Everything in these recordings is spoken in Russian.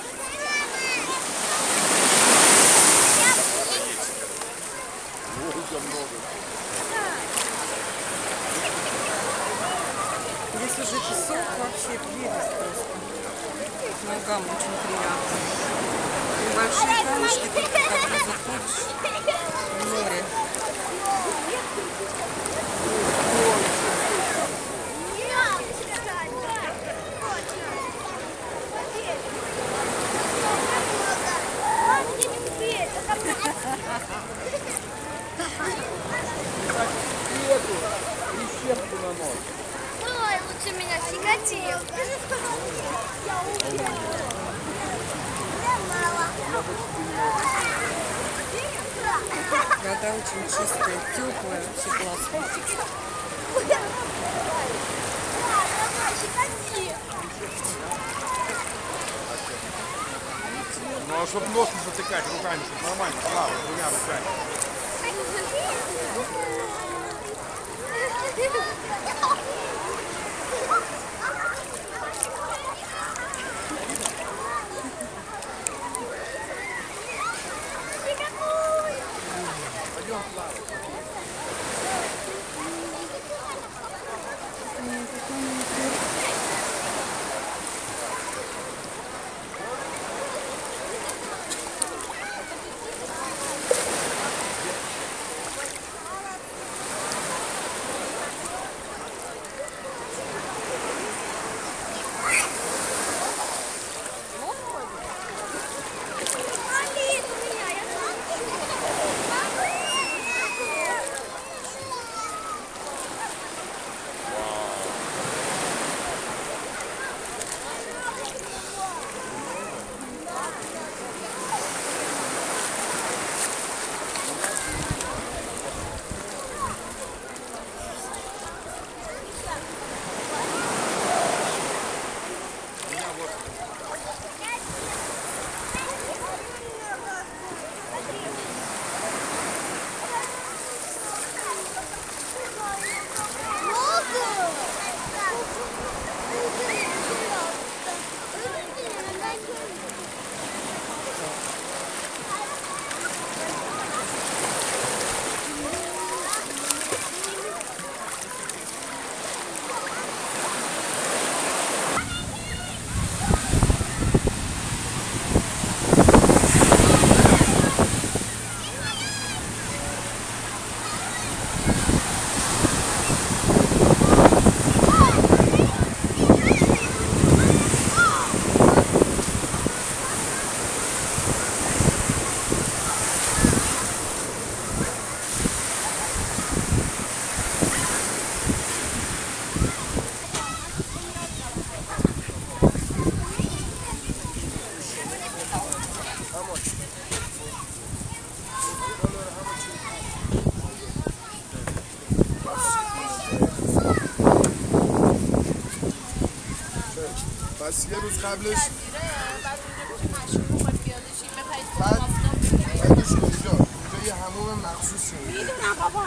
Здесь уже песок, вообще прелесть просто. Ногам очень приятно. Небольшие камушки, только когда заходишь в море. Ой, лучше меня щекотил. Вода очень чистая, теплая, вообще классно. Ну а чтобы нос не затыкать руками, чтобы нормально плавать двумя руками. Пойдем плавать. بس یه روز قبلش بعدش اینجا یه حموم مخصوصی میدونم بابا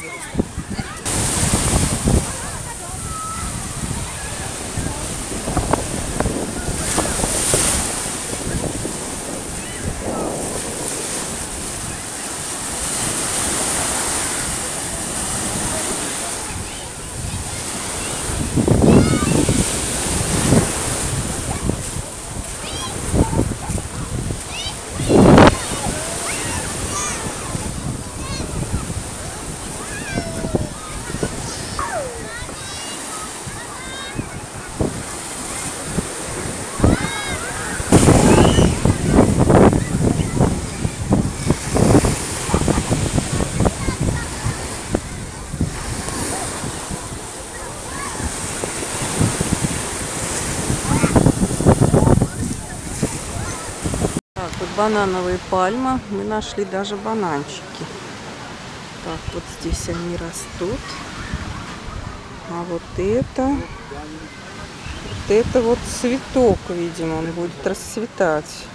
Банановые пальмы. Мы нашли даже бананчики. Так, вот здесь они растут. А вот это вот цветок, видимо, он будет расцветать.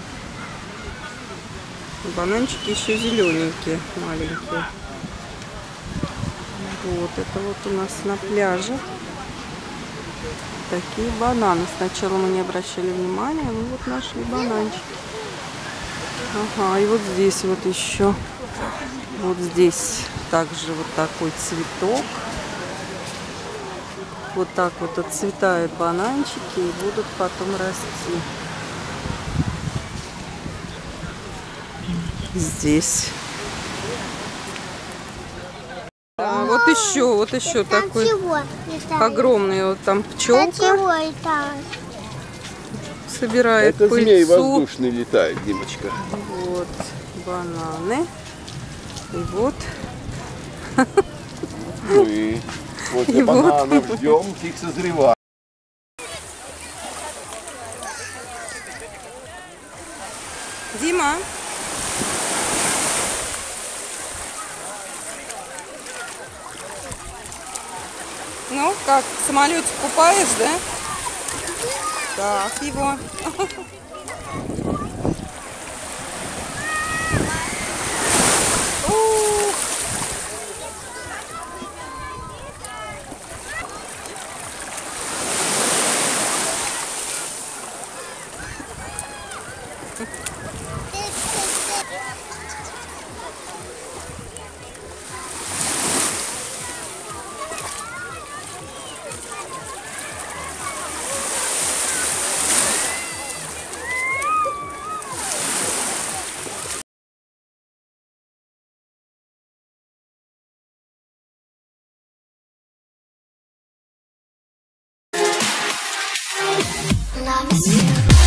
Бананчики еще зелененькие, маленькие. Вот это вот у нас на пляже. такие бананы. Сначала мы не обращали внимания, но вот нашли бананчики. Ага, и вот здесь вот еще. Вот здесь также вот такой цветок. Вот так вот отцветают бананчики и будут потом расти. Здесь. Да, вот еще такой огромный. Вот там пчелка собирает Это пыльцу. змей воздушный летает, Димочка. Вот бананы. И вот. Ну и после бананов ждем, их созревать. Дима. Ну, как, в самолете купаешь, да? Так, его. Ух. Love is you.